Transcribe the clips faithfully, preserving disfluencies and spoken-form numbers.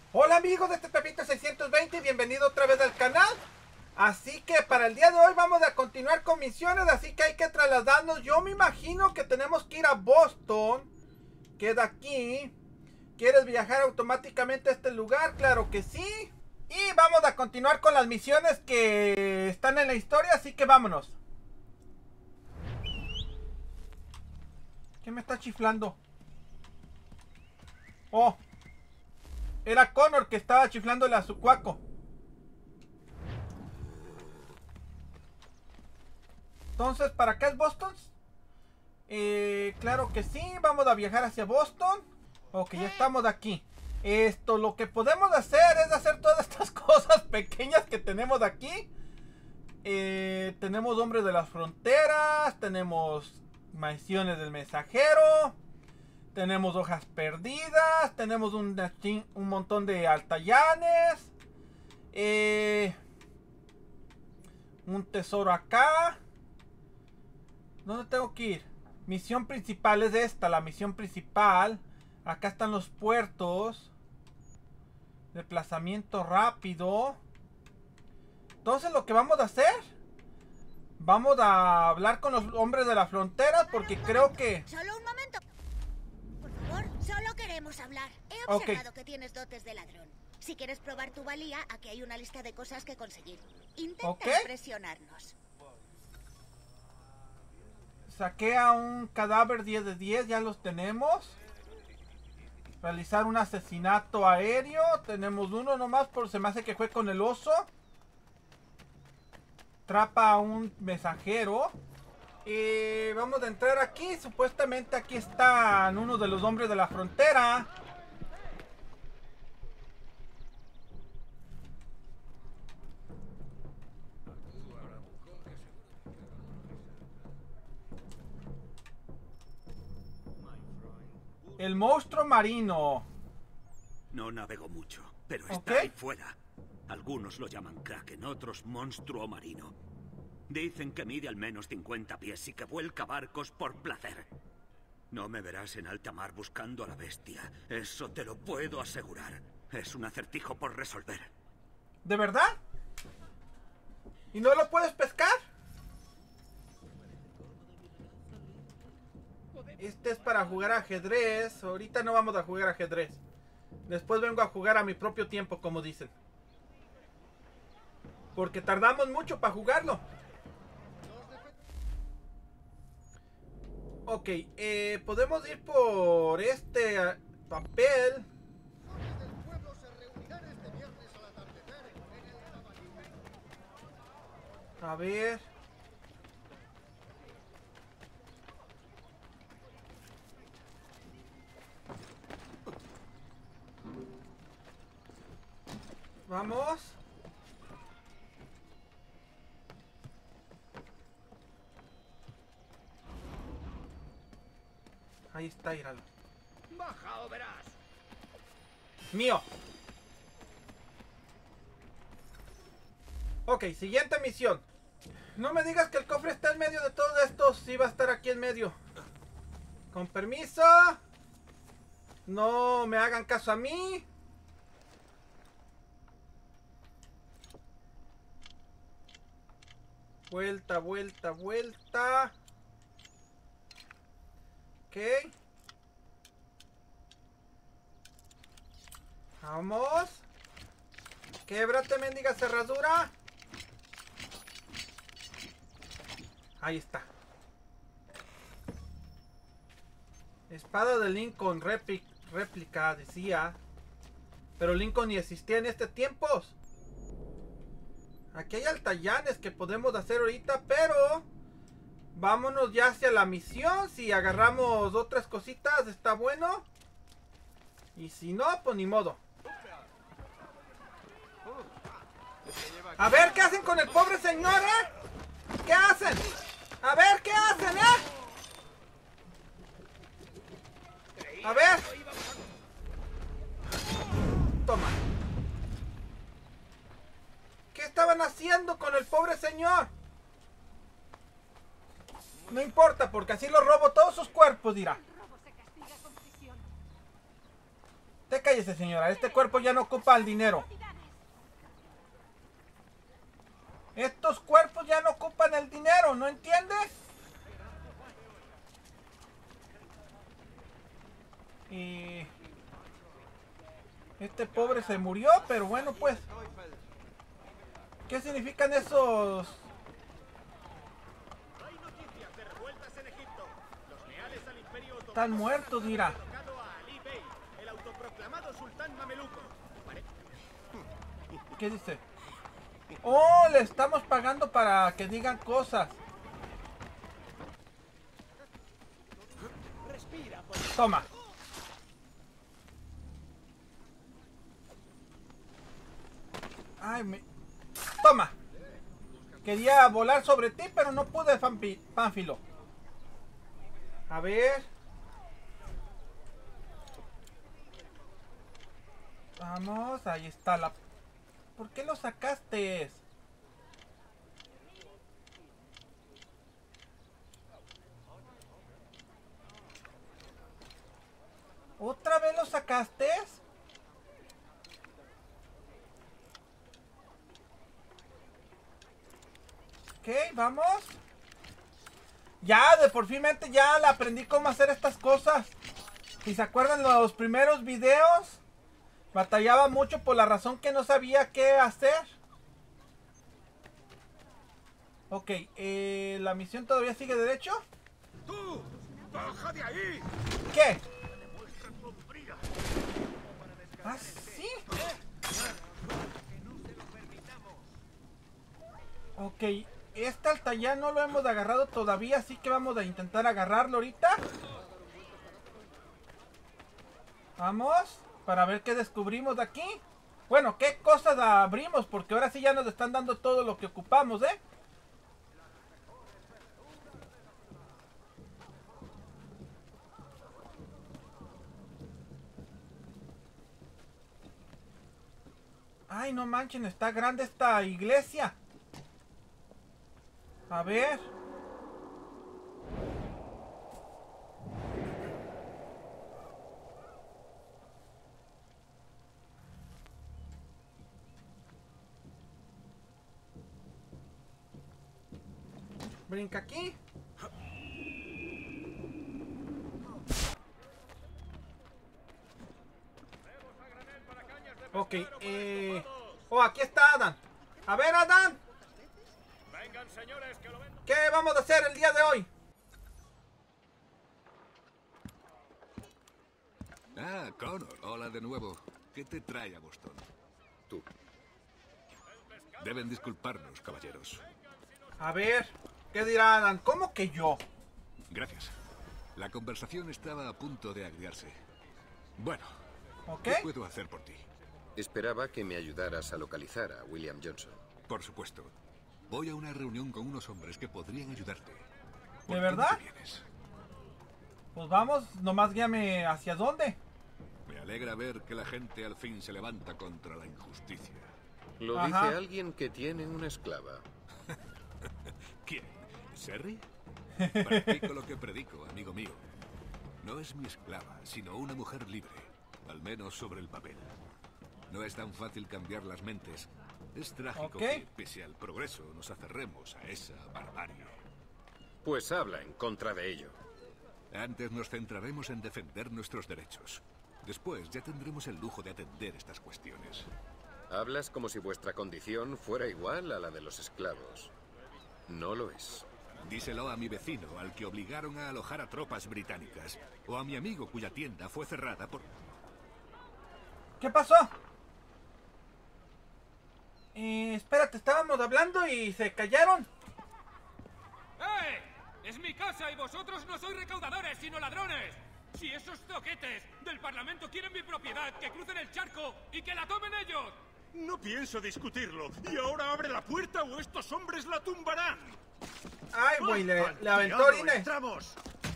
Hola amigos de este Pepito seiscientos veinte, bienvenido otra vez al canal. Así que para el día de hoy vamos a continuar con misiones, así que hay que trasladarnos. Yo me imagino que tenemos que ir a Boston, queda aquí. ¿Quieres viajar automáticamente a este lugar? Claro que sí. Y vamos a continuar con las misiones que están en la historia, así que vámonos. ¿Qué me está chiflando? Oh, era Connor que estaba chiflándole a su cuaco. Entonces, ¿para qué es Boston? Eh, claro que sí, vamos a viajar hacia Boston. Ok, ya estamos aquí. Esto, lo que podemos hacer es hacer todas estas cosas pequeñas que tenemos aquí. Eh, tenemos hombres de las fronteras, tenemos misiones del mensajero, tenemos hojas perdidas, tenemos un, un montón de altayanes, eh, un tesoro acá. ¿Dónde tengo que ir? Misión principal es esta, la misión principal. Acá están los puertos. Desplazamiento rápido. Entonces lo que vamos a hacer, vamos a hablar con los hombres de la frontera porque creo que... Solo un momento. Por favor, solo queremos hablar. He observado okay. que tienes dotes de ladrón. Si quieres probar tu valía, aquí hay una lista de cosas que conseguir. Intenta okay. impresionarnos. Saqué a un cadáver diez de diez, ya los tenemos. Realizar un asesinato aéreo. Tenemos uno nomás, por se me hace que fue con el oso. Atrapa a un mensajero. Y vamos a entrar aquí. Supuestamente aquí están uno de los hombres de la frontera. El monstruo marino. No navego mucho, pero está okay. ahí fuera. Algunos lo llaman Kraken, otros monstruo marino. Dicen que mide al menos cincuenta pies y que vuelca barcos por placer. No me verás en alta mar buscando a la bestia. Eso te lo puedo asegurar. Es un acertijo por resolver. ¿De verdad? ¿Y no lo puedes pescar? Este es para jugar ajedrez. Ahorita no vamos a jugar ajedrez. Después vengo a jugar a mi propio tiempo, como dicen. Porque tardamos mucho para jugarlo. Ok, eh, podemos ir por este uh, papel. A ver. Vamos. Ahí está, íralo. Baja o verás. Mío. Ok, siguiente misión. No me digas que el cofre está en medio de todo esto. Sí va a estar aquí en medio. Con permiso. No me hagan caso a mí. Vuelta, vuelta, vuelta. Ok. Vamos. Québrate, mendiga cerradura. Ahí está. Espada de Lincoln, réplica, réplica, decía. Pero Lincoln ni existía en este tiempo. Aquí hay altayanes que podemos hacer ahorita, pero vámonos ya hacia la misión. Si agarramos otras cositas, está bueno. Y si no, pues ni modo. A ver, ¿qué hacen con el pobre señor, eh? ¿Qué hacen? A ver, ¿qué hacen, eh? A ver. Toma. ¿Qué estaban haciendo con el pobre señor? No importa, porque así lo robo todos sus cuerpos, dirá. Te cállese, señora. Este cuerpo ya no ocupa el dinero. Estos cuerpos ya no ocupan el dinero, ¿no entiendes? Y... este pobre se murió, pero bueno, pues... ¿qué significan esos...? Están muertos, mira. ¿Qué dice? Oh, le estamos pagando para que digan cosas. Toma. Ay, me... toma. Quería volar sobre ti, pero no pude, Pánfilo. A ver. Vamos, ahí está la... ¿por qué lo sacaste? ¿Otra vez lo sacaste? Ok, vamos. Ya, de por fin ya la aprendí cómo hacer estas cosas. Si se acuerdan los primeros videos, batallaba mucho por la razón que no sabía qué hacer. Ok, eh, ¿la misión todavía sigue derecho? ¡Tú! ¡Baja de ahí! ¿Qué? ¿Ah, sí? Ok, este altallá no lo hemos agarrado todavía, así que vamos a intentar agarrarlo ahorita. Vamos, para ver qué descubrimos de aquí. Bueno, qué cosas abrimos, porque ahora sí ya nos están dando todo lo que ocupamos, ¿eh? Ay, no manchen, está grande esta iglesia. A ver. Brinca aquí. Ok, eh... oh, aquí está Adán. A ver, Adán. ¿Qué vamos a hacer el día de hoy? Ah, Connor, hola de nuevo. ¿Qué te trae a Boston? Tú. Deben disculparnos, caballeros. A ver, ¿qué dirá Adán? ¿Cómo que yo? Gracias. La conversación estaba a punto de agriarse. Bueno, ¿okay? ¿Qué puedo hacer por ti? Esperaba que me ayudaras a localizar a William Johnson. Por supuesto. Voy a una reunión con unos hombres que podrían ayudarte. ¿De verdad? ¿Dónde vienes? Pues vamos, nomás guíame hacia dónde. Me alegra ver que la gente al fin se levanta contra la injusticia. Lo Ajá. dice alguien que tiene una esclava. ¿Quién? ¿Serry? Practico lo que predico, amigo mío. No es mi esclava, sino una mujer libre. Al menos sobre el papel. No es tan fácil cambiar las mentes. Es trágico okay. que, pese al progreso, nos aferremos a esa barbarie. Pues habla en contra de ello. Antes nos centraremos en defender nuestros derechos. Después ya tendremos el lujo de atender estas cuestiones. Hablas como si vuestra condición fuera igual a la de los esclavos. No lo es. Díselo a mi vecino, al que obligaron a alojar a tropas británicas. O a mi amigo cuya tienda fue cerrada por... ¿Qué pasó? Eh, espérate, estábamos hablando y se callaron. ¡Eh! ¡Es mi casa y vosotros no sois recaudadores, sino ladrones! Si esos zoquetes del Parlamento quieren mi propiedad, que crucen el charco y que la tomen ellos. No pienso discutirlo. Y ahora abre la puerta o estos hombres la tumbarán. Ay, güey, le, le aventó orines. ¡Entramos!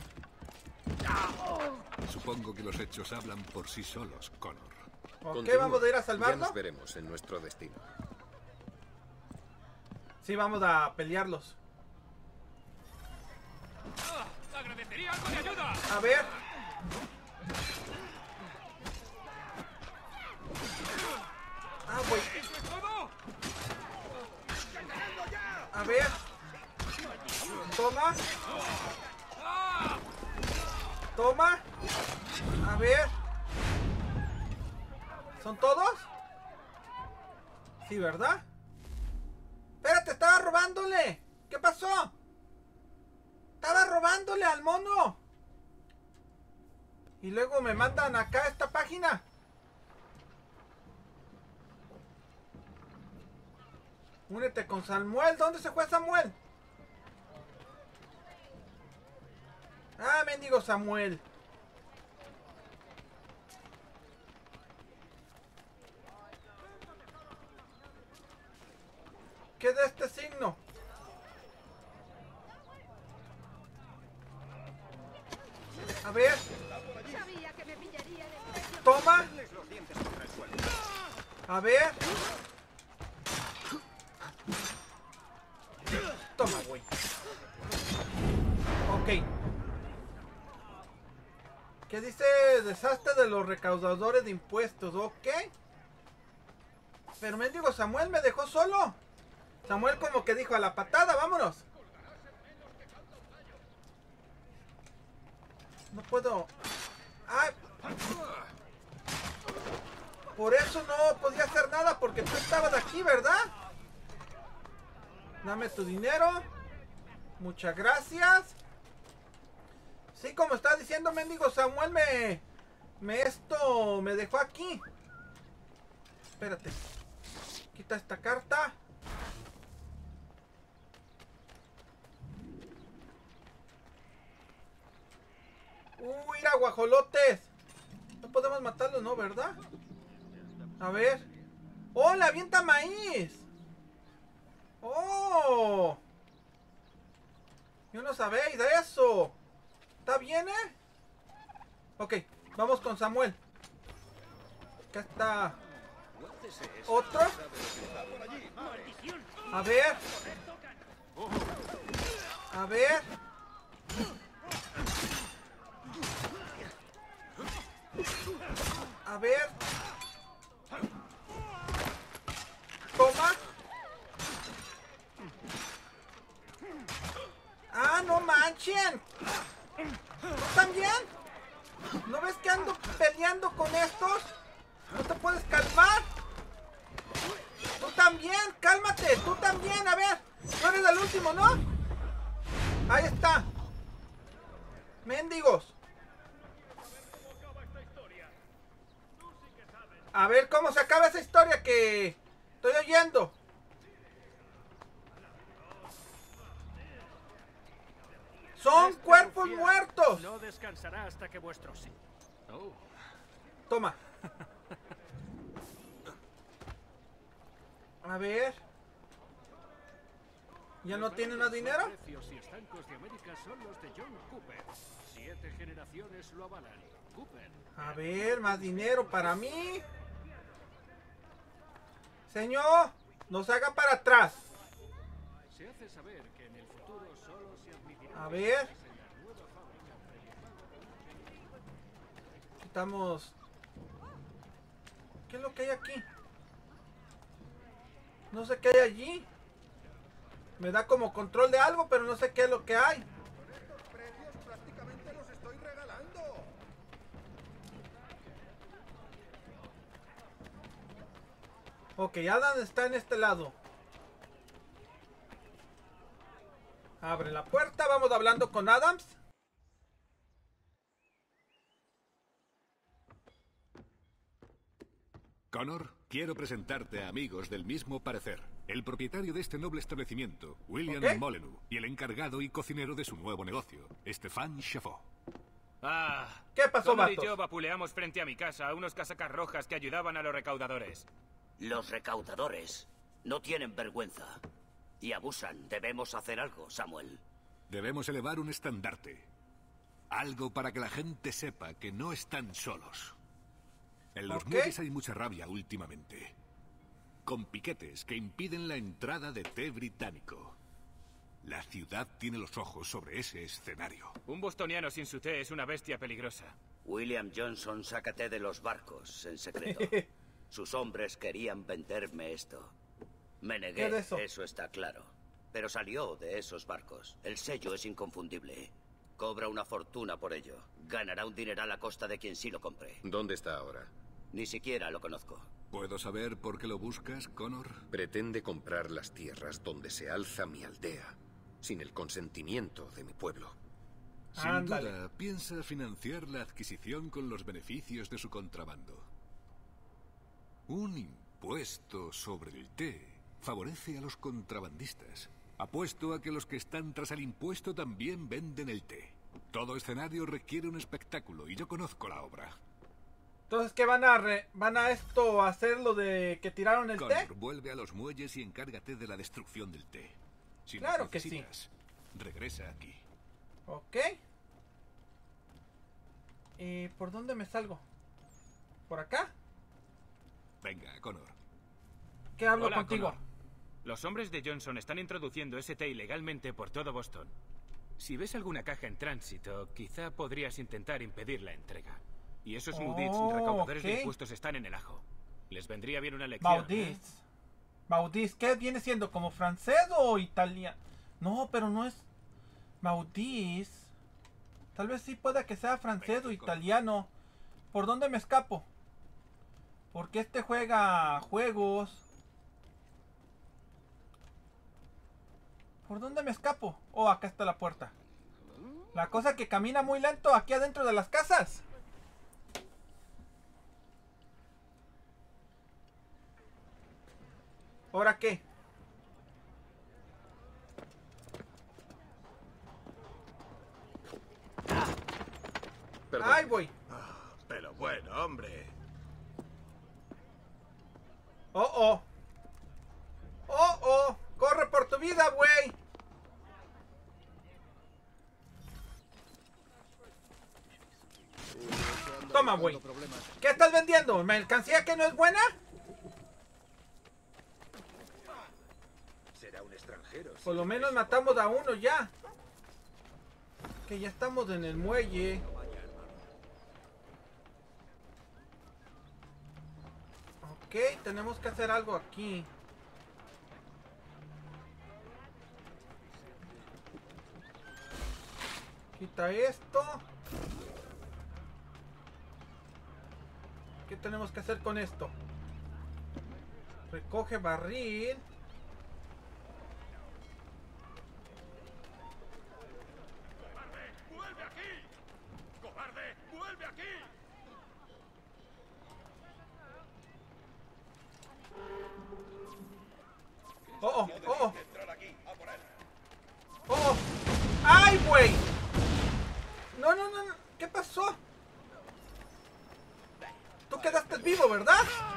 Supongo que los hechos hablan por sí solos, Connor. ¿Por qué vamos a ir a salvarlo? Ya nos veremos en nuestro destino. Sí, vamos a pelearlos. ¡Ah! ¡Agradecería algo de ayuda! A ver. güey. A ver. Toma. Toma. A ver. ¿Son todos? Sí, ¿verdad? Espérate, estaba robándole. ¿Qué pasó? Estaba robándole al mono. Y luego me mandan acá a esta página. Únete con Samuel. ¿Dónde se fue Samuel? Ah, mendigo Samuel. ¿Qué es de este signo? A ver. Toma. A ver. Toma, güey. Ok. ¿Qué dice? Desastre de los recaudadores de impuestos. Ok. Pero mendigo Samuel me dejó solo. Samuel como que dijo a la patada, vámonos. No puedo. Ay. Por eso no podía hacer nada, porque tú estabas aquí, ¿verdad? Dame tu dinero. Muchas gracias. Sí, como está diciendo mendigo Samuel, me... Me esto... Me dejó aquí. Espérate. Quita esta carta. Uy, mira, guajolotes. No podemos matarlos, ¿no? ¿Verdad? A ver. ¡Oh, le avienta maíz! ¡Oh! Yo no sabéis de eso. ¿Está bien, eh? Ok, vamos con Samuel. Acá está. ¿Otro? A ver. A ver. A ver. Toma. Ah, no manchen. ¿Tú también? ¿No ves que ando peleando con estos? ¿No te puedes calmar? Tú también, cálmate. Tú también, a ver. No eres el último, ¿no? Ahí está. Mendigos. A ver cómo se acaba esa historia que estoy oyendo. Son cuerpos muertos. No descansará hasta que vuestro sí. Oh. Toma. A ver. ¿Ya no tiene más dinero? Los precios y estancos de América son los de John Cooper. Siete generaciones lo avalan. Cooper. A ver, más dinero para mí. Señor, no se haga para atrás. Se hace saber que en el futuro solo se admitirá. A ver. Estamos. ¿Qué es lo que hay aquí? No sé qué hay allí. Me da como control de algo, pero no sé qué es lo que hay. Con estos precios prácticamente los estoy regalando. Ok, Adam está en este lado. Abre la puerta, vamos hablando con Adams. Connor, quiero presentarte a amigos del mismo parecer. El propietario de este noble establecimiento, William ¿Okay? Molyneux, y el encargado y cocinero de su nuevo negocio, Stéphane Chaffot. Ah, ¿Qué pasó, Connor y vatos? yo vapuleamos frente a mi casa a unos casacas rojas que ayudaban a los recaudadores. Los recaudadores no tienen vergüenza y abusan. Debemos hacer algo, Samuel. Debemos elevar un estandarte. Algo para que la gente sepa que no están solos. En los ¿Ok? muelles hay mucha rabia últimamente. Con piquetes que impiden la entrada de té británico. La ciudad tiene los ojos sobre ese escenario. Un bostoniano sin su té es una bestia peligrosa. William Johnson saca té de los barcos en secreto. Sus hombres querían venderme esto. Me negué, ¿Qué de eso? eso está claro. Pero salió de esos barcos. El sello es inconfundible. Cobra una fortuna por ello. Ganará un dineral a costa de quien sí lo compre. ¿Dónde está ahora? Ni siquiera lo conozco. ¿Puedo saber por qué lo buscas, Connor? Pretende comprar las tierras donde se alza mi aldea, sin el consentimiento de mi pueblo. Sin Ándale. duda, piensa financiar la adquisición con los beneficios de su contrabando. Un impuesto sobre el té favorece a los contrabandistas. Apuesto a que los que están tras el impuesto también venden el té. Todo escenario requiere un espectáculo y yo conozco la obra. Entonces, ¿qué van a re- van a esto hacer lo de que tiraron el Connor, té? vuelve a los muelles y encárgate de la destrucción del té. Si Claro nos que sí. necesitas, regresa aquí. Ok. ¿Y por dónde me salgo? ¿Por acá? Venga, Connor. ¿Qué hablo Hola, contigo? Connor. Los hombres de Johnson están introduciendo ese té ilegalmente por todo Boston. Si ves alguna caja en tránsito, quizá podrías intentar impedir la entrega. Y esos Oh, Maudits, recaudadores ok. de impuestos, están en el ajo. Les vendría bien una lección. ¿eh? Maudits. Maudits, ¿qué viene siendo? ¿Como francés o italiano? No, pero no es Maudits. Tal vez sí pueda que sea francés o italiano. ¿Por dónde me escapo? Porque este juega juegos. ¿Por dónde me escapo? Oh, acá está la puerta. La cosa que camina muy lento aquí adentro de las casas. ¿Ahora qué? Perdón. ¡Ay, voy! Pero bueno, hombre. ¡Oh, oh! ¡Oh, oh! ¡Corre por tu vida, güey! Toma, güey. ¿Qué estás vendiendo? ¿Mercancía que no es buena? Será un extranjero. Por lo menos matamos a uno ya. Que ya estamos en el muelle. Ok, tenemos que hacer algo aquí. Quita esto. ¿Qué tenemos que hacer con esto? Recoge barril. ¡Vuelve aquí! ¡Cobarde! ¡Vuelve aquí! Oh, oh, oh, oh. Oh, ¡ay, güey! No, no, no, no. ¿Qué pasó? Tú quedaste vivo, ¿verdad?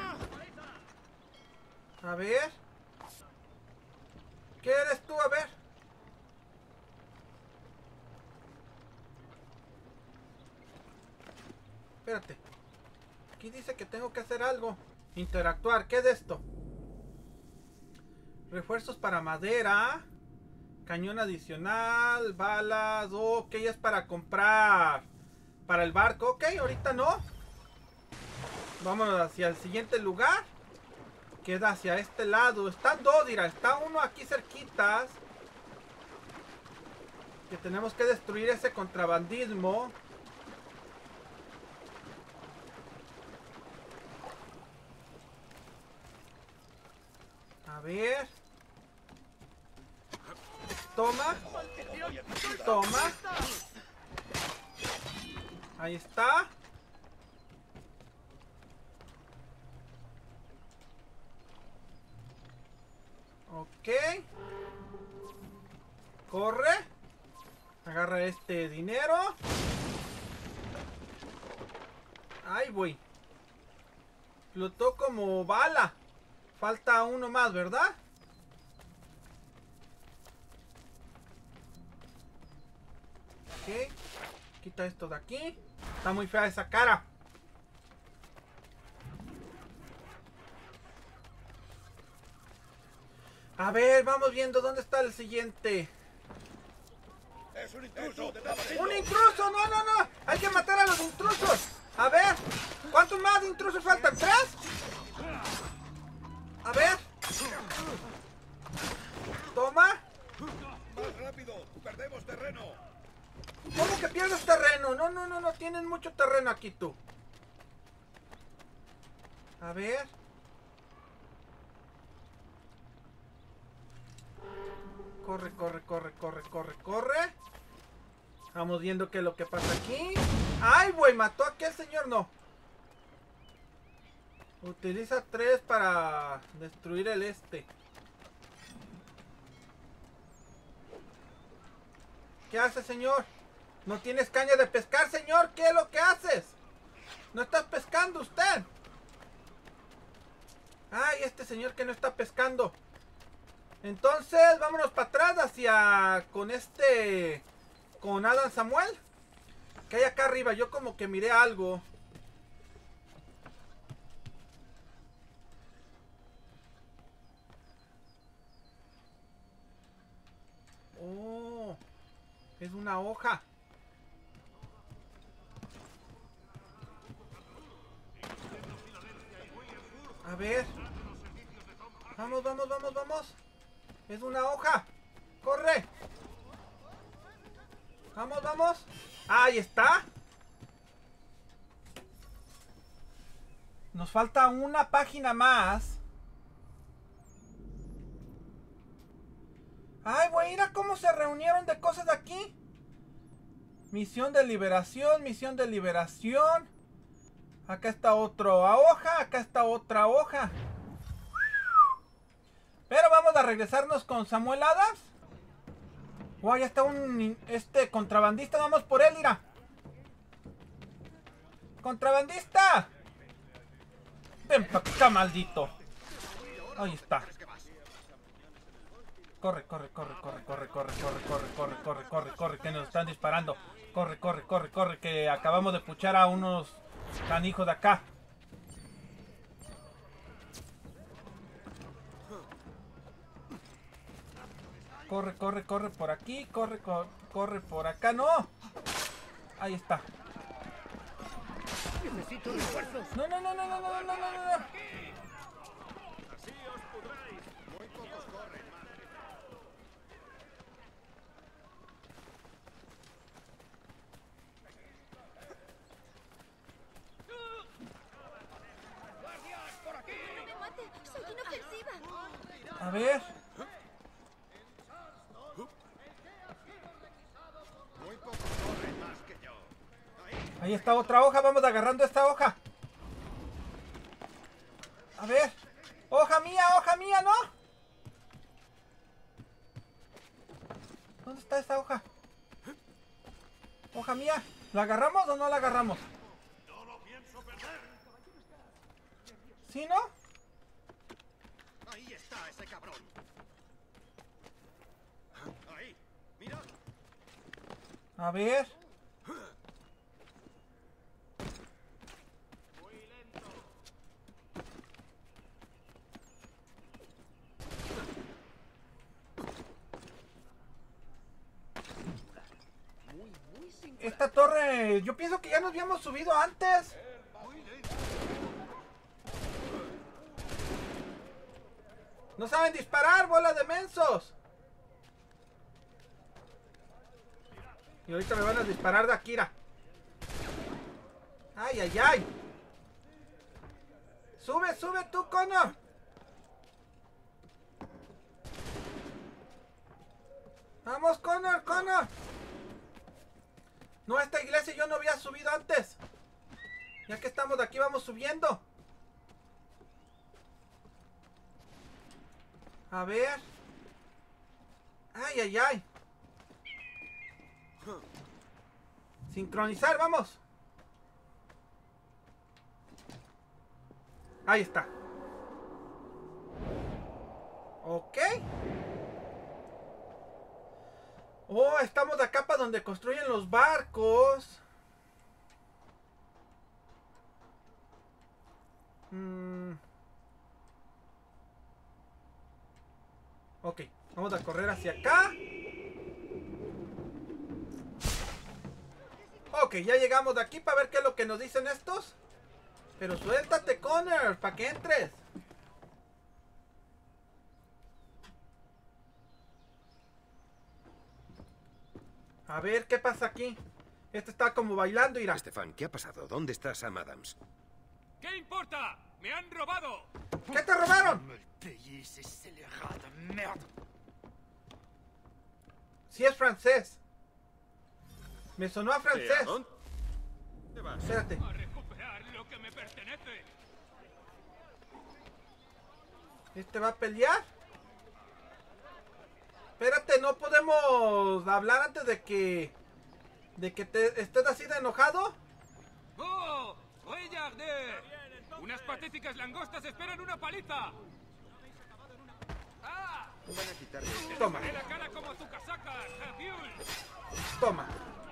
A ver. ¿Qué eres tú? A ver. Espérate. Aquí dice que tengo que hacer algo. Interactuar. ¿Qué es esto? Refuerzos para madera. Cañón adicional. Balas. Ok, es para comprar. Para el barco. Ok, ahorita no. Vámonos hacia el siguiente lugar. Queda hacia este lado. Están dos, dirá. Está uno aquí cerquitas. Que tenemos que destruir ese contrabandismo. A ver. Toma. Toma. Ahí está. Ok. Corre. Agarra este dinero. Ahí voy. Flotó como bala. Falta uno más, ¿verdad? Ok. Quita esto de aquí. Está muy fea esa cara. A ver, vamos viendo dónde está el siguiente. ¡Es un intruso! ¡Un intruso! ¡No, no, no! ¡Hay que matar a los intrusos! A ver, ¿cuántos más intrusos faltan? ¿Tres? terreno. No, no, no, no. Tienes mucho terreno aquí tú. A ver. Corre, corre, corre, corre, corre, corre. Vamos viendo qué es lo que pasa aquí. ¡Ay, güey! Mató a aquel señor, no. Utiliza tres para destruir el este. ¿Qué hace, señor? ¿No tienes caña de pescar, señor? ¿Qué es lo que haces? ¿No estás pescando usted? Ay, este señor que no está pescando. Entonces, vámonos para atrás hacia... Con este... Con Adam Samuel. Que hay acá arriba. Yo como que miré algo. Oh. Es una hoja. A ver. Vamos, vamos, vamos, vamos. Es una hoja. Corre. Vamos, vamos. Ahí está. Nos falta una página más. Ay, güey, mira cómo se reunieron de cosas aquí. Misión de liberación, misión de liberación. Acá está otra hoja, acá está otra hoja. Pero vamos a regresarnos con Samuel Adams. Wow, ya está un este contrabandista, vamos por él, mira. ¡Contrabandista! Ven pa' acá, maldito. Ahí está. Corre, corre, corre, corre, corre, corre, corre, corre, corre, corre, corre, corre, que nos están disparando. Corre, corre, corre, corre, que acabamos de puchar a unos canijos de acá. Corre, corre, corre por aquí, corre, corre, corre por acá, no. Ahí está. Necesito refuerzos. No, no, no, no, no, no, no, no, no. Así os pudráis. Muy pocos corren, madre. ¡Guardias, por aquí! ¡No me mate! ¡Soy inofensiva! A ver. Muy pocos corren más que yo. Ahí está otra hoja, vamos agarrando esta hoja. A ver. Hoja mía, hoja mía, ¿no? ¿Dónde está esta hoja? Hoja mía. ¿La agarramos o no la agarramos? No lo pienso perder. ¿Sí, no? Ahí está ese cabrón. Ahí, mira. A ver. Esta torre, yo pienso que ya nos habíamos subido antes. No saben disparar, bola de mensos. Y ahorita me van a disparar de Akira. Ay, ay, ay. Sube, sube tú, Connor. Vamos, Connor, Connor. No, esta iglesia yo no había subido antes. Ya que estamos de aquí, vamos subiendo. A ver. Ay, ay, ay. Sincronizar, vamos. Ahí está. Ok. Oh, estamos de acá para donde construyen los barcos. Mm. Ok, vamos a correr hacia acá. Ok, ya llegamos de aquí para ver qué es lo que nos dicen estos. Pero suéltate, Connor, para que entres. A ver, ¿qué pasa aquí? Este está como bailando, mira. Estefan, ¿qué ha pasado? ¿Dónde está Sam Adams? ¿Qué importa? ¡Me han robado! ¿Qué te robaron? Sí es francés. Me sonó a francés. ¿Dónde te vas? Espérate. A recuperar lo que me pertenece. ¿Este va a pelear? Espérate, no podemos hablar antes de que... ¿De que te estés así de enojado? ¡Oh! ¡Regardez! ¡Unas patéticas langostas esperan una paliza! ¡Ah! Van a quitarle. Toma. ¡Te la cara como tu casaca, Javiul! Toma.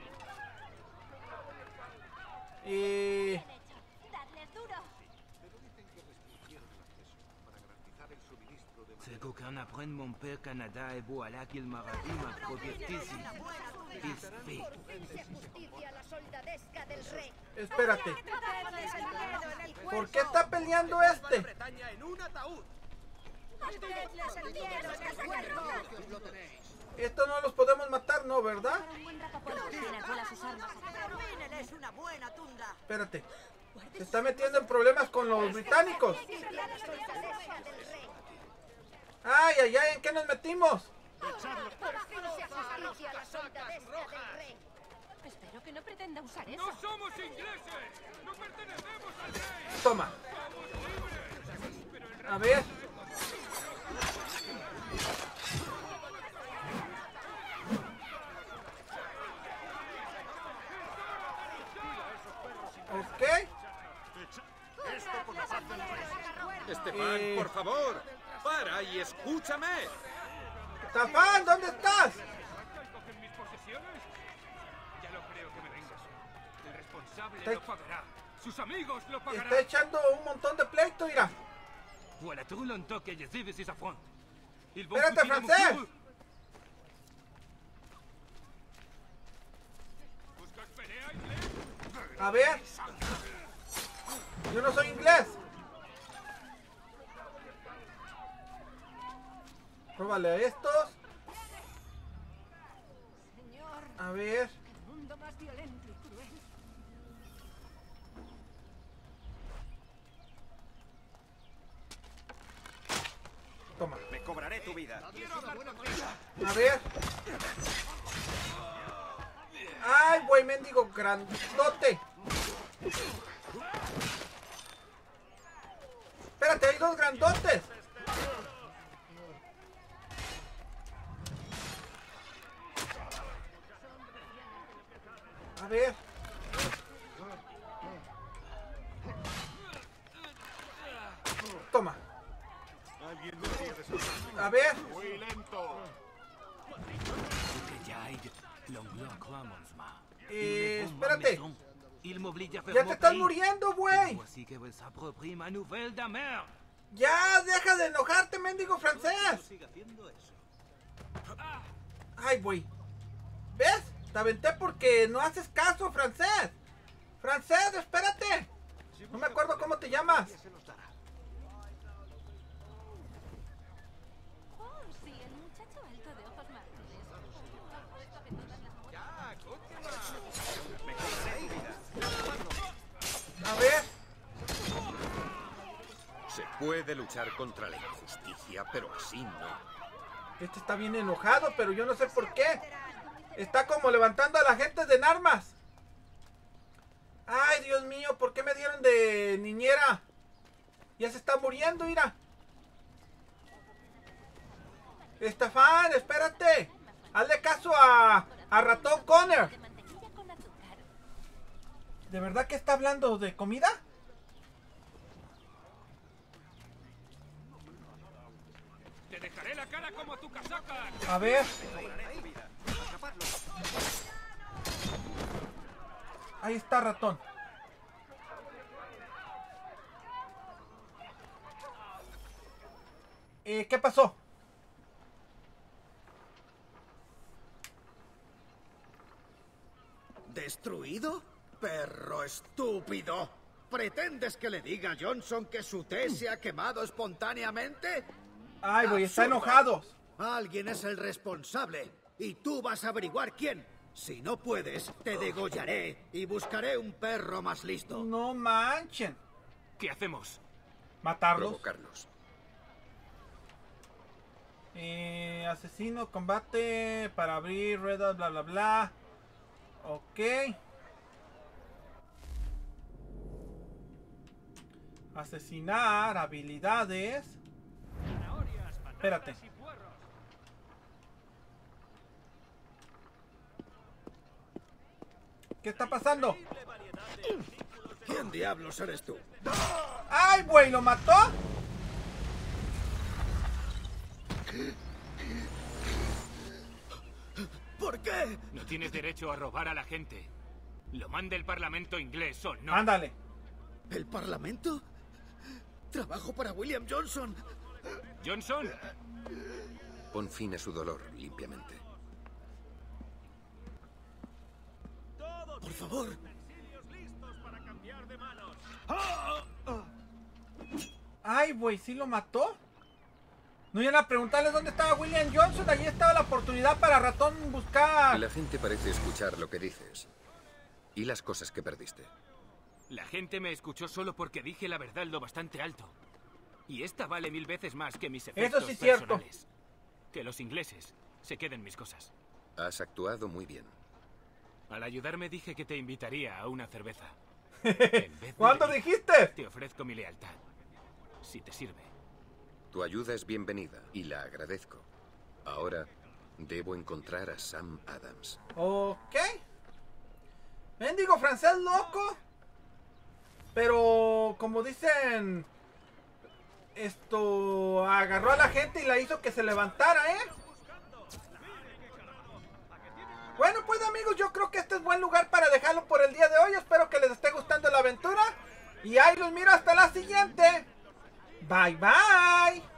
Y... C'est qu'aucun apprenne mon père Canada et voilà qu'il m'a ravi ma propiétissime. Espérate. ¿Por qué está peleando este? Esto no los podemos matar, ¿no? ¿Verdad? Espérate. Se está metiendo en problemas con los británicos. ¡Ay, ay, ay! ¿En qué nos metimos? Espero que no pretenda usar eso. ¡No somos ingleses! ¡No pertenecemos al rey! Toma. A ver. Ok. Estefan, Eh. por favor, para y escúchame. Estefan, ¿dónde estás? ¿Cogen mis posesiones? Ya lo creo que me vengas. El responsable Está- lo pagará. Sus amigos lo pagarán. Está echando un montón de pleito, mira. Voilà tout longtemps que je suis ses affronts. Ils vont Espérate, foutre mon francés. cul. ¿Buscas pelea, inglés? A ver. Yo no soy inglés. Róbale a estos. A ver. El mundo más violento y cruel. Toma. Me cobraré tu vida. A ver. Ay, güey, mendigo grandote. Espérate, hay dos grandotes. A ver. Toma. Alguien debería de soltarme. A ver. Muy lento. Que j'aille l'anglais crois-moi. Eh, Il me bombe espérate. ma maison. Il m'oblige à faire Ya mon te estás pays. muriendo, Et güey. voici que vous s'approprie ma nouvelle de merde. Ya, deja de enojarte, mendigo francés. Sigue haciendo eso. Ay, güey. ¿Ves? Te aventé porque no haces caso, francés. Francés, espérate. No me acuerdo cómo te llamas. Oh, sí, el muchacho alto de ojos marrones. A ver. Se puede luchar contra la injusticia, pero así no. Este está bien enojado, pero yo no sé por qué. Está como levantando a la gente de armas. Ay, Dios mío, ¿por qué me dieron de niñera? Ya se está muriendo, mira. Estefan, espérate. Hazle caso a, a Ratón Connor. De mantequilla con azúcar. ¿De verdad que está hablando de comida? ¡Te dejaré la cara como tu casaca! A ver. Ahí está Ratón. Eh, ¿qué pasó? ¿Destruido? ¡Perro estúpido! ¿Pretendes que le diga a Johnson que su té se ha quemado espontáneamente? Ay, güey, está Absurdo. enojado. Alguien es el responsable y tú vas a averiguar quién. Si no puedes, te degollaré y buscaré un perro más listo. No manchen. ¿Qué hacemos? Matarlos. Provocarlos. Eh, asesino, combate para abrir ruedas, bla bla bla. Ok. Asesinar, habilidades. Espérate. ¿Qué está pasando? ¿Quién diablos eres tú? ¡Ay, güey! ¿Lo mató? ¿Por qué? No tienes derecho a robar a la gente. Lo mande el Parlamento inglés o no. Ándale. ¿El Parlamento? Trabajo para William Johnson. ¿Johnson? Pon fin a su dolor limpiamente. Por favor. Ay, güey, ¿sí lo mató? No iban a preguntarles dónde estaba William Johnson. Allí estaba la oportunidad para Ratón buscar. La gente parece escuchar lo que dices. ¿Y las cosas que perdiste? La gente me escuchó solo porque dije la verdad lo bastante alto. Y esta vale mil veces más que mis efectos Eso sí es cierto. personales. Que los ingleses se queden mis cosas. Has actuado muy bien. Al ayudarme dije que te invitaría a una cerveza. En vez de ¿Cuándo reír, dijiste? Te ofrezco mi lealtad. Si te sirve. Tu ayuda es bienvenida y la agradezco. Ahora debo encontrar a Sam Adams. Ok. Mendigo francés loco. Pero como dicen, esto agarró a la gente y la hizo que se levantara, ¿eh? Bueno, pues amigos, yo creo que este es buen lugar para dejarlo por el día de hoy. Espero que les esté gustando la aventura. Y ahí los miro hasta la siguiente. Bye, bye.